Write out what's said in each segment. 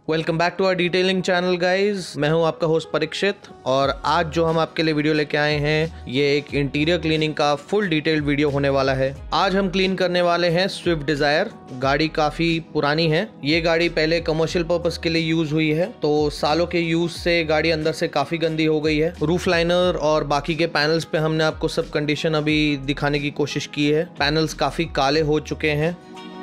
Welcome back to our detailing channel guys. मैं हूं आपका होस्ट परीक्षित और आज जो हम आपके लिए वीडियो लेके आए हैं ये एक इंटीरियर क्लीनिंग का फुल डिटेल्ड वीडियो होने वाला है। आज हम क्लीन करने वाले हैं स्विफ्ट डिजायर। गाड़ी काफ़ी पुरानी है। ये गाड़ी पहले कमर्शियल पर्पस के लिए यूज़ हुई है, तो सालों के यूज़ से गाड़ी अंदर से काफ़ी गंदी हो गई है। रूफ लाइनर और बाकी के पैनल्स पे हमने आपको सब कंडीशन अभी दिखाने की कोशिश की है। पैनल्स काफ़ी काले हो चुके हैं।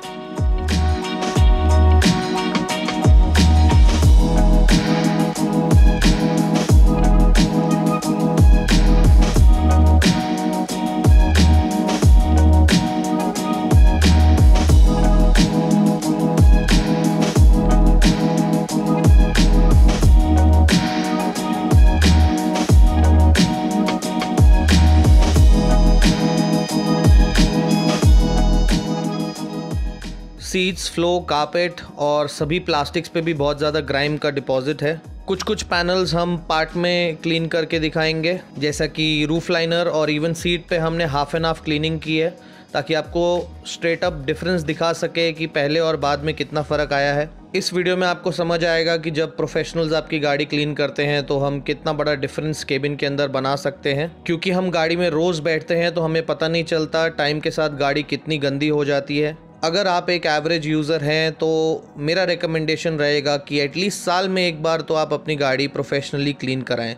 सीट्स, फ्लो, कारपेट और सभी प्लास्टिक्स पे भी बहुत ज़्यादा ग्राइम का डिपॉजिट है। कुछ पैनल्स हम पार्ट में क्लीन करके दिखाएंगे, जैसा कि रूफ लाइनर और इवन सीट पे हमने हाफ एंड हाफ क्लीनिंग की है, ताकि आपको स्ट्रेट अप डिफरेंस दिखा सके कि पहले और बाद में कितना फ़र्क आया है। इस वीडियो में आपको समझ आएगा कि जब प्रोफेशनल्स आपकी गाड़ी क्लीन करते हैं तो हम कितना बड़ा डिफरेंस केबिन के अंदर बना सकते हैं। क्योंकि हम गाड़ी में रोज़ बैठते हैं तो हमें पता नहीं चलता टाइम के साथ गाड़ी कितनी गंदी हो जाती है। अगर आप एक एवरेज यूज़र हैं तो मेरा रिकमेंडेशन रहेगा कि एटलीस्ट साल में एक बार तो आप अपनी गाड़ी प्रोफेशनली क्लीन कराएं।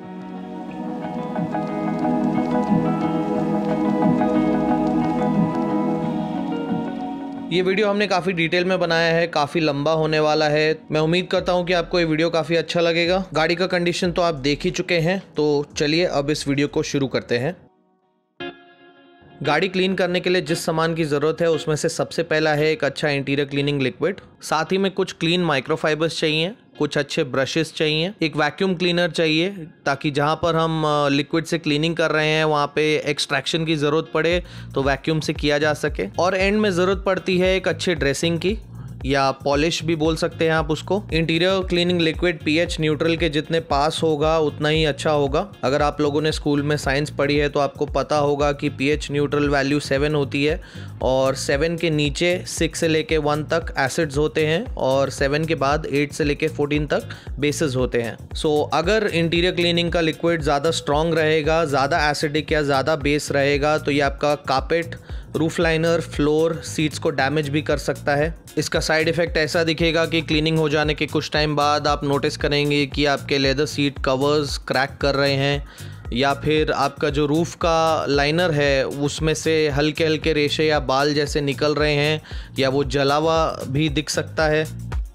ये वीडियो हमने काफ़ी डिटेल में बनाया है, काफ़ी लंबा होने वाला है। मैं उम्मीद करता हूँ कि आपको ये वीडियो काफ़ी अच्छा लगेगा। गाड़ी का कंडीशन तो आप देख ही चुके हैं, तो चलिए अब इस वीडियो को शुरू करते हैं। गाड़ी क्लीन करने के लिए जिस सामान की ज़रूरत है उसमें से सबसे पहला है एक अच्छा इंटीरियर क्लीनिंग लिक्विड। साथ ही में कुछ क्लीन माइक्रोफाइबर्स चाहिए, कुछ अच्छे ब्रशेस चाहिए, एक वैक्यूम क्लीनर चाहिए ताकि जहाँ पर हम लिक्विड से क्लीनिंग कर रहे हैं वहाँ पे एक्सट्रैक्शन की ज़रूरत पड़े तो वैक्यूम से किया जा सके। और एंड में ज़रूरत पड़ती है एक अच्छे ड्रेसिंग की, या पॉलिश भी बोल सकते हैं आप उसको। Interior cleaning liquid pH neutral के जितने पास होगा उतना ही अच्छा होगा। अगर आप लोगों ने स्कूल में साइंस पढ़ी है तो आपको पता होगा कि पीएच न्यूट्रल वैल्यू 7 होती है और 7 के नीचे 6 से लेके 1 तक एसिड्स होते हैं और 7 के बाद 8 से लेके 14 तक बेसिस होते हैं। सो अगर इंटीरियर क्लीनिंग का लिक्विड ज़्यादा स्ट्रॉन्ग रहेगा, ज़्यादा एसिडिक या ज़्यादा बेस रहेगा तो ये आपका carpet, roof liner, floor, seats को डैमेज भी कर सकता है। इसका साइड इफ़ेक्ट ऐसा दिखेगा कि क्लीनिंग हो जाने के कुछ टाइम बाद आप नोटिस करेंगे कि आपके लेदर सीट कवर्स क्रैक कर रहे हैं, या फिर आपका जो रूफ़ का लाइनर है उसमें से हल्के हल्के रेशे या बाल जैसे निकल रहे हैं, या वो जला हुआ भी दिख सकता है।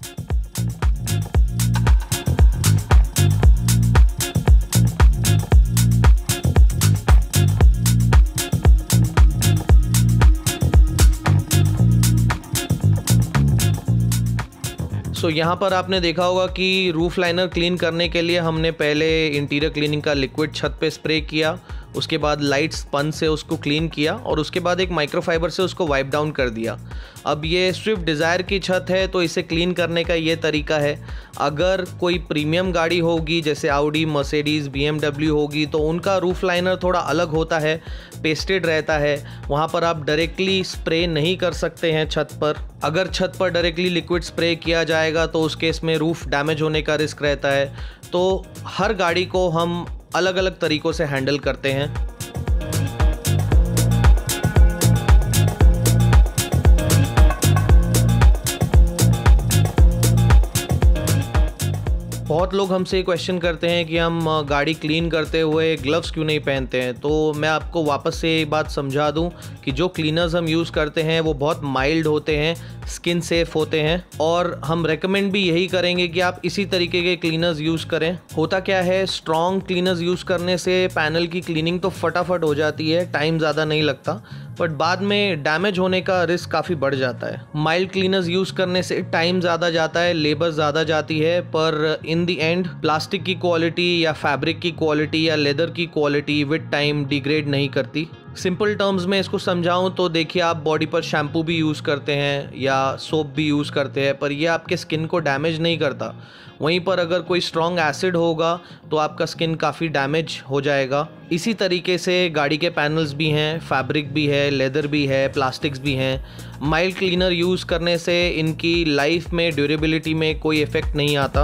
यहाँ पर आपने देखा होगा कि रूफ लाइनर क्लीन करने के लिए हमने पहले इंटीरियर क्लीनिंग का लिक्विड छत पे स्प्रे किया, उसके बाद लाइट स्पंज से उसको क्लीन किया और उसके बाद एक माइक्रोफाइबर से उसको वाइप डाउन कर दिया। अब ये स्विफ्ट डिज़ायर की छत है तो इसे क्लीन करने का ये तरीका है। अगर कोई प्रीमियम गाड़ी होगी जैसे ऑडी, मर्सिडीज़, BMW होगी तो उनका रूफ लाइनर थोड़ा अलग होता है, पेस्टेड रहता है। वहाँ पर आप डायरेक्टली स्प्रे नहीं कर सकते हैं छत पर। अगर छत पर डायरेक्टली लिक्विड स्प्रे किया जाएगा तो उस केस में रूफ डैमेज होने का रिस्क रहता है। तो हर गाड़ी को हम अलग अलग तरीक़ों से हैंडल करते हैं। बहुत लोग हमसे क्वेश्चन करते हैं कि हम गाड़ी क्लीन करते हुए ग्लव्स क्यों नहीं पहनते हैं। तो मैं आपको वापस से ये बात समझा दूं कि जो क्लीनर्स हम यूज़ करते हैं वो बहुत माइल्ड होते हैं, स्किन सेफ होते हैं, और हम रेकमेंड भी यही करेंगे कि आप इसी तरीके के क्लीनर्स यूज़ करें। होता क्या है, स्ट्रॉन्ग क्लीनर्स यूज़ करने से पैनल की क्लीनिंग तो फटाफट हो जाती है, टाइम ज़्यादा नहीं लगता, बट बाद में डैमेज होने का रिस्क काफ़ी बढ़ जाता है। माइल्ड क्लीनर्स यूज़ करने से टाइम ज़्यादा जाता है, लेबर ज़्यादा जाती है, पर in in the end plastic की क्वालिटी या फैब्रिक की क्वालिटी या लेदर की क्वालिटी विद टाइम डिग्रेड नहीं करती। सिंपल टर्म्स में इसको समझाऊं तो देखिए, आप बॉडी पर शैम्पू भी यूज़ करते हैं या सोप भी यूज़ करते हैं, पर ये आपके स्किन को डैमेज नहीं करता। वहीं पर अगर कोई स्ट्रॉन्ग एसिड होगा तो आपका स्किन काफ़ी डैमेज हो जाएगा। इसी तरीके से गाड़ी के पैनल्स भी हैं, फैब्रिक भी है, लेदर भी है, प्लास्टिक्स भी हैं। माइल्ड क्लीनर यूज़ करने से इनकी लाइफ में, ड्यूरेबिलिटी में कोई इफ़ेक्ट नहीं आता।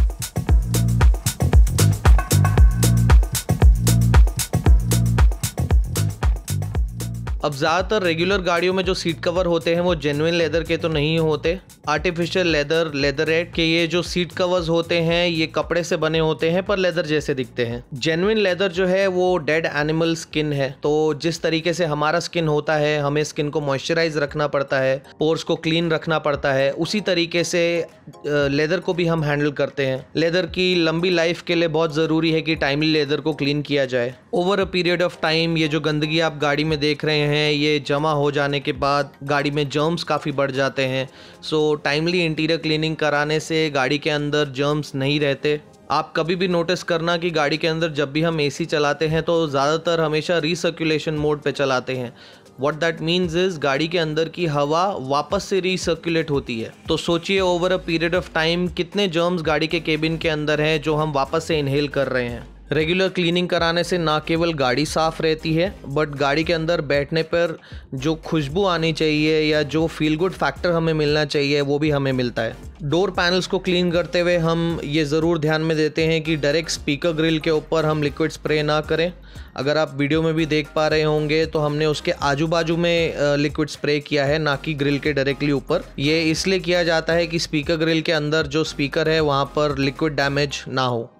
अब ज़्यादातर रेगुलर गाड़ियों में जो सीट कवर होते हैं वो जेन्युइन लेदर के तो नहीं होते, आर्टिफिशियल लेदर, लेदरेट के ये जो सीट कवर्स होते हैं ये कपड़े से बने होते हैं पर लेदर जैसे दिखते हैं। जेन्युइन लेदर जो है वो डेड एनिमल स्किन है, तो जिस तरीके से हमारा स्किन होता है, हमें स्किन को मॉइस्चराइज रखना पड़ता है, पोर्स को क्लीन रखना पड़ता है, उसी तरीके से लेदर को भी हम हैंडल करते हैं। लेदर की लंबी लाइफ के लिए बहुत ज़रूरी है कि टाइमली लेदर को क्लीन किया जाए। Over a period of time ये जो गंदगी आप गाड़ी में देख रहे हैं ये जमा हो जाने के बाद गाड़ी में जर्म्स काफ़ी बढ़ जाते हैं। सो टाइमली इंटीरियर क्लीनिंग कराने से गाड़ी के अंदर जर्म्स नहीं रहते। आप कभी भी नोटिस करना कि गाड़ी के अंदर जब भी हम एसी चलाते हैं तो ज़्यादातर हमेशा रिसर्कुलेशन मोड पे चलाते हैं। What that means is गाड़ी के अंदर की हवा वापस से रिसर्कुलेट होती है। तो सोचिए over a period of time कितने जर्म्स गाड़ी के केबिन के अंदर हैं जो हम वापस से इनहेल कर रहे हैं। रेगुलर क्लीनिंग कराने से ना केवल गाड़ी साफ़ रहती है बट गाड़ी के अंदर बैठने पर जो खुशबू आनी चाहिए या जो फील गुड फैक्टर हमें मिलना चाहिए वो भी हमें मिलता है। डोर पैनल्स को क्लीन करते हुए हम ये ज़रूर ध्यान में देते हैं कि डायरेक्ट स्पीकर ग्रिल के ऊपर हम लिक्विड स्प्रे ना करें। अगर आप वीडियो में भी देख पा रहे होंगे तो हमने उसके आजू बाजू में लिक्विड स्प्रे किया है, ना कि ग्रिल के डायरेक्टली ऊपर। ये इसलिए किया जाता है कि स्पीकर ग्रिल के अंदर जो स्पीकर है वहाँ पर लिक्विड डैमेज ना हो।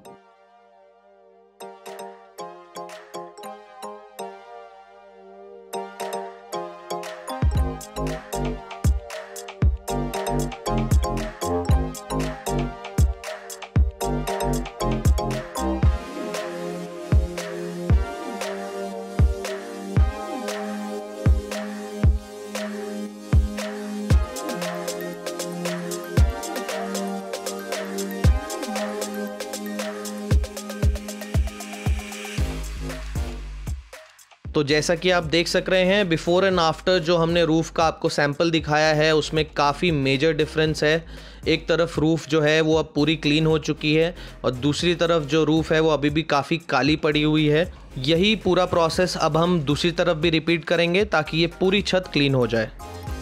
तो जैसा कि आप देख सक रहे हैं बिफोर एंड आफ्टर जो हमने रूफ़ का आपको सैंपल दिखाया है उसमें काफ़ी मेजर डिफरेंस है। एक तरफ रूफ़ जो है वो अब पूरी क्लीन हो चुकी है और दूसरी तरफ जो रूफ़ है वो अभी भी काफ़ी काली पड़ी हुई है। यही पूरा प्रोसेस अब हम दूसरी तरफ भी रिपीट करेंगे ताकि ये पूरी छत क्लीन हो जाए।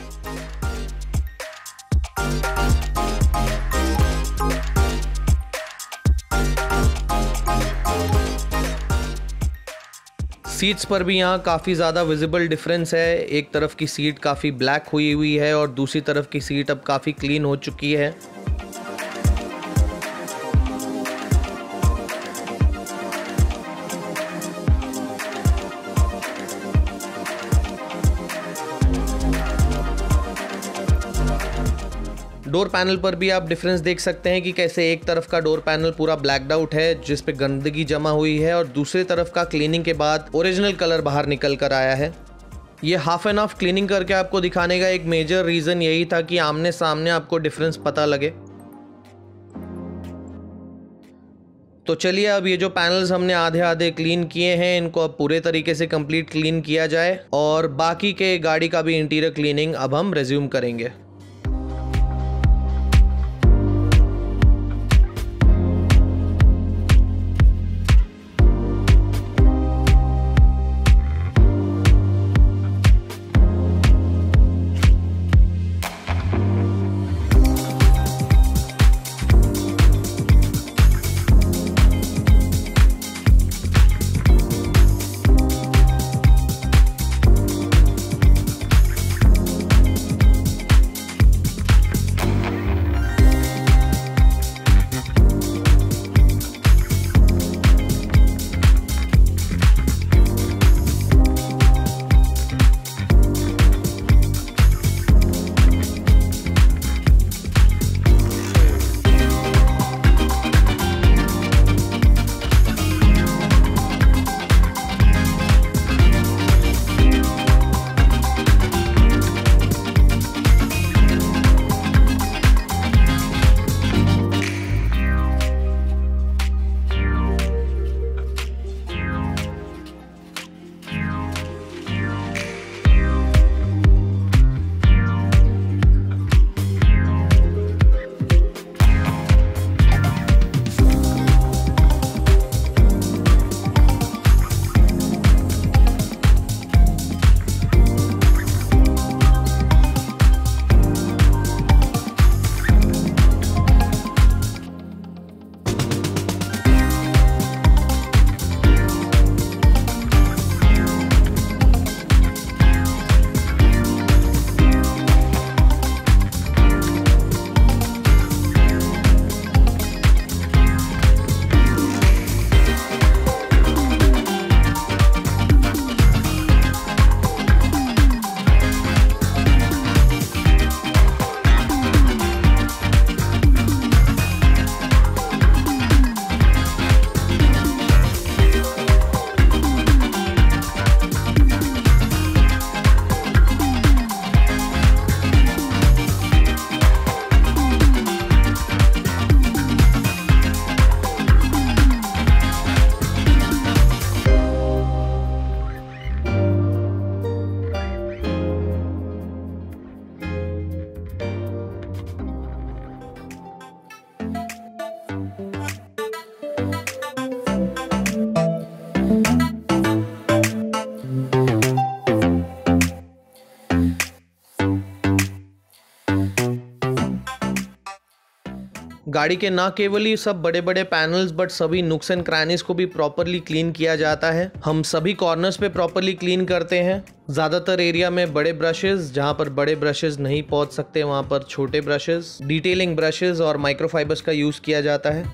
सीट्स पर भी यहाँ काफ़ी ज़्यादा विजिबल डिफरेंस है। एक तरफ की सीट काफ़ी ब्लैक हुई हुई है और दूसरी तरफ की सीट अब काफ़ी क्लीन हो चुकी है। डोर पैनल पर भी आप डिफरेंस देख सकते हैं कि कैसे एक तरफ का डोर पैनल पूरा ब्लैक्ड आउट है जिस पे गंदगी जमा हुई है और दूसरी तरफ का क्लीनिंग के बाद ओरिजिनल कलर बाहर निकल कर आया है। ये हाफ एंड हाफ क्लीनिंग करके आपको दिखाने का एक मेजर रीज़न यही था कि आमने सामने आपको डिफरेंस पता लगे। तो चलिए अब ये जो पैनल्स हमने आधे आधे क्लीन किए हैं इनको अब पूरे तरीके से कंप्लीट क्लीन किया जाए और बाकी के गाड़ी का भी इंटीरियर क्लीनिंग अब हम रेज्यूम करेंगे। गाड़ी के ना केवल ही सब बड़े बड़े पैनल्स बट सभी नुक्स एंड क्रैनीज को भी प्रॉपरली क्लीन किया जाता है। हम सभी कॉर्नर्स पे प्रॉपरली क्लीन करते हैं। ज़्यादातर एरिया में बड़े ब्रशेस, जहाँ पर बड़े ब्रशेस नहीं पहुँच सकते वहाँ पर छोटे ब्रशेस, डिटेलिंग ब्रशेस और माइक्रोफाइबर्स का यूज़ किया जाता है।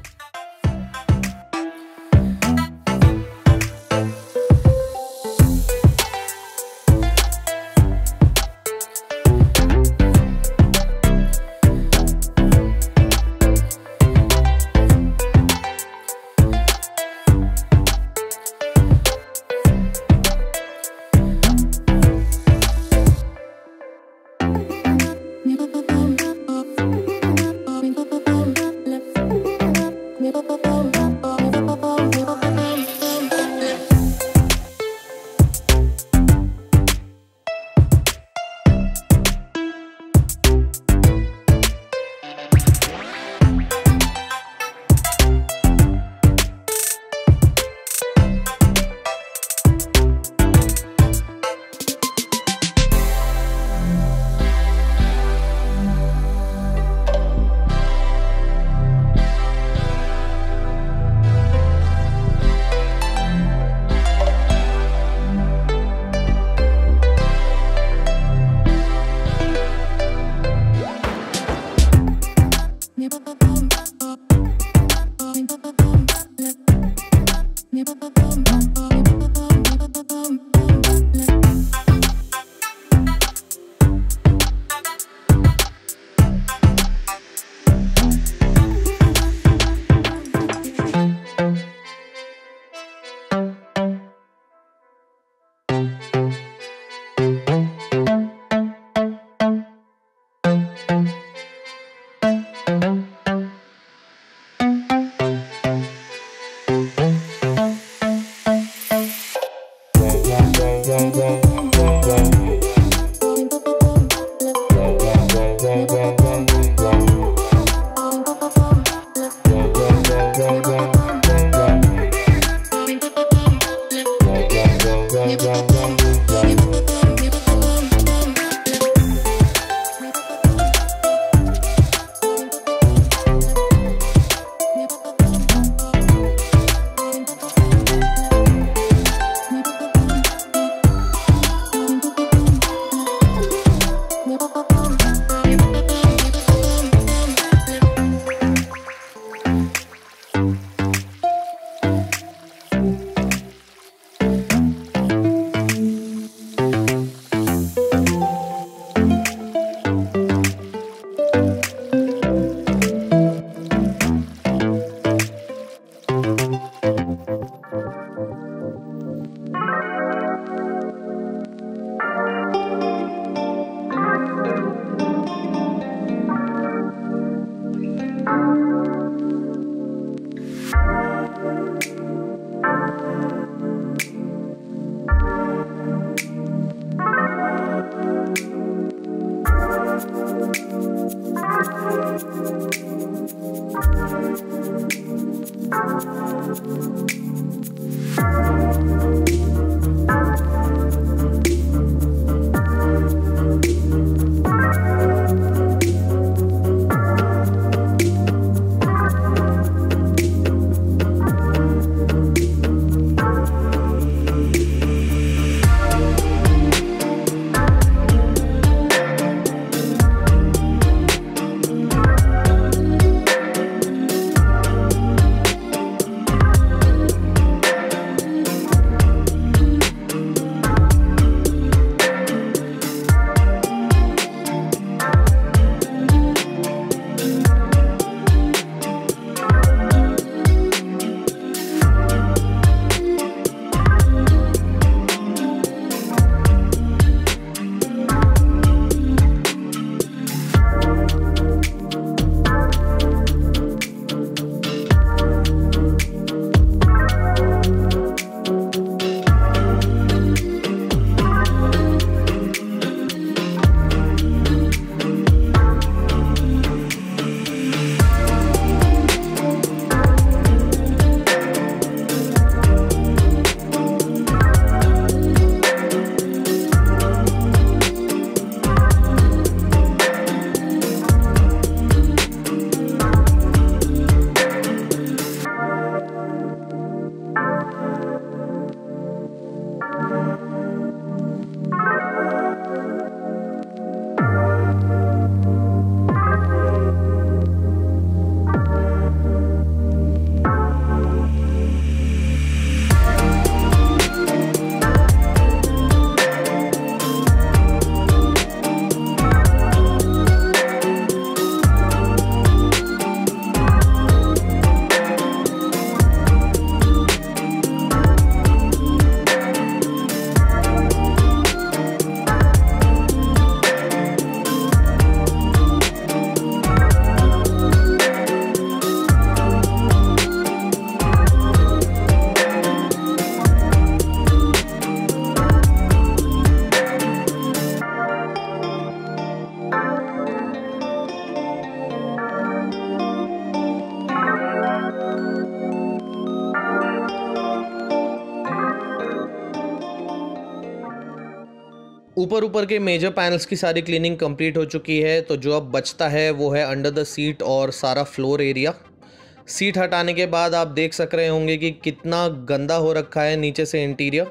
ऊपर के मेजर पैनल्स की सारी क्लीनिंग कंप्लीट हो चुकी है, तो जो अब बचता है वो है अंडर द सीट और सारा फ्लोर एरिया। सीट हटाने के बाद आप देख सक रहे होंगे कि कितना गंदा हो रखा है नीचे से इंटीरियर।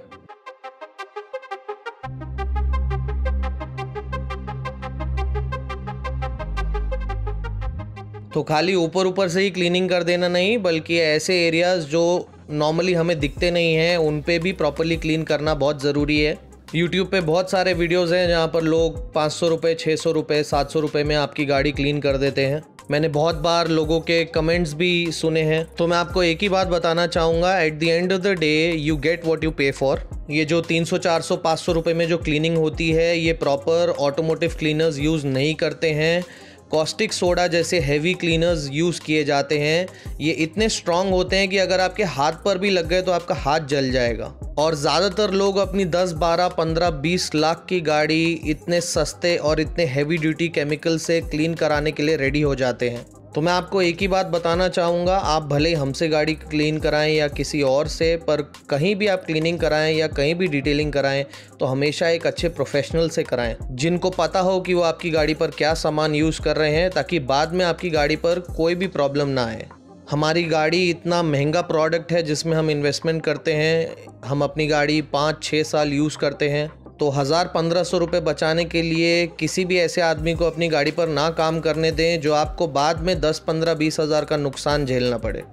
तो खाली ऊपर से ही क्लीनिंग कर देना नहीं, बल्कि ऐसे एरियाज जो नॉर्मली हमें दिखते नहीं हैं उन पे भी प्रॉपरली क्लीन करना बहुत ज़रूरी है। YouTube पे बहुत सारे वीडियोस हैं जहाँ पर लोग 500 रुपये, 600 रुपये, 700 रुपये में आपकी गाड़ी क्लीन कर देते हैं। मैंने बहुत बार लोगों के कमेंट्स भी सुने हैं, तो मैं आपको एक ही बात बताना चाहूँगा, at the end of the day you get what you pay for. ये जो 300, 400, 500 रुपये में जो क्लीनिंग होती है, ये प्रॉपर ऑटोमोटिव क्लीनर्स यूज़ नहीं करते हैं। कॉस्टिक सोडा जैसे हैवी क्लीनर्स यूज़ किए जाते हैं। ये इतने स्ट्रॉन्ग होते हैं कि अगर आपके हाथ पर भी लग गए तो आपका हाथ जल जाएगा। और ज़्यादातर लोग अपनी 10, 12, 15, 20 लाख की गाड़ी इतने सस्ते और इतने हैवी ड्यूटी केमिकल से क्लीन कराने के लिए रेडी हो जाते हैं। तो मैं आपको एक ही बात बताना चाहूँगा, आप भले ही हमसे गाड़ी क्लीन कराएं या किसी और से, पर कहीं भी आप क्लीनिंग कराएं या कहीं भी डिटेलिंग कराएं तो हमेशा एक अच्छे प्रोफेशनल से कराएं, जिनको पता हो कि वो आपकी गाड़ी पर क्या सामान यूज़ कर रहे हैं, ताकि बाद में आपकी गाड़ी पर कोई भी प्रॉब्लम ना आए। हमारी गाड़ी इतना महंगा प्रोडक्ट है जिसमें हम इन्वेस्टमेंट करते हैं। हम अपनी गाड़ी 5-6 साल यूज़ करते हैं, तो 1000-1500 रुपये बचाने के लिए किसी भी ऐसे आदमी को अपनी गाड़ी पर ना काम करने दें जो आपको बाद में 10, 15, 20 हज़ार का नुकसान झेलना पड़े।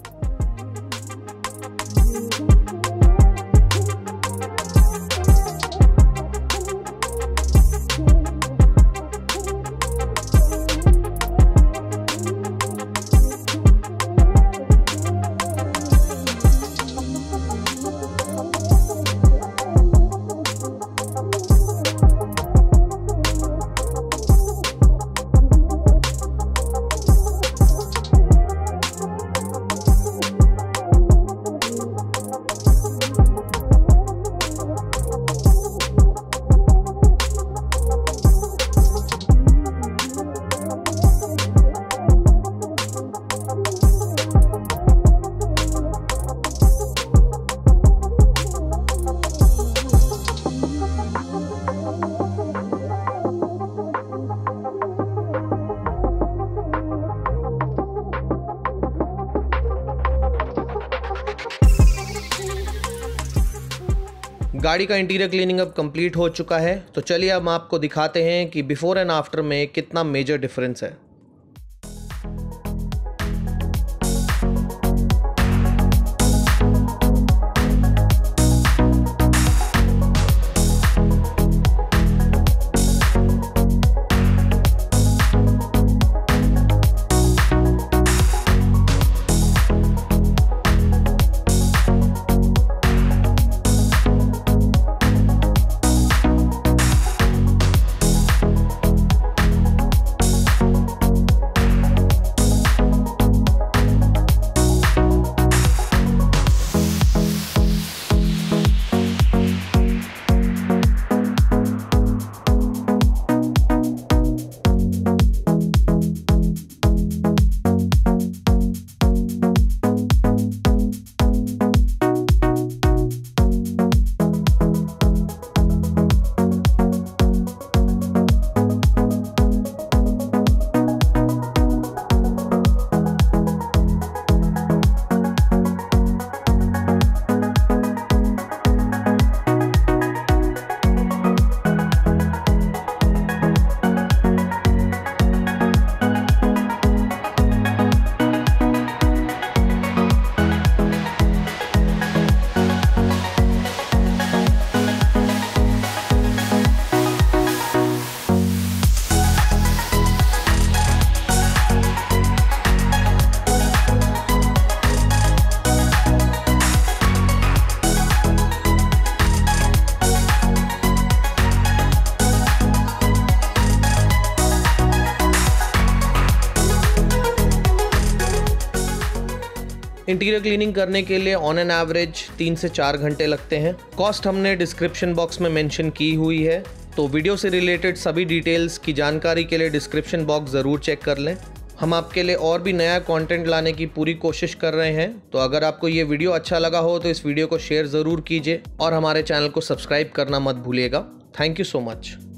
गाड़ी का इंटीरियर क्लीनिंग अब कंप्लीट हो चुका है, तो चलिए अब हम आपको दिखाते हैं कि बिफोर एंड आफ्टर में कितना मेजर डिफरेंस है। इंटीरियर क्लीनिंग करने के लिए ऑन एन एवरेज 3 से 4 घंटे लगते हैं। कॉस्ट हमने डिस्क्रिप्शन बॉक्स में मेंशन की हुई है, तो वीडियो से रिलेटेड सभी डिटेल्स की जानकारी के लिए डिस्क्रिप्शन बॉक्स ज़रूर चेक कर लें। हम आपके लिए और भी नया कंटेंट लाने की पूरी कोशिश कर रहे हैं, तो अगर आपको ये वीडियो अच्छा लगा हो तो इस वीडियो को शेयर ज़रूर कीजिए और हमारे चैनल को सब्सक्राइब करना मत भूलिएगा। Thank you so much.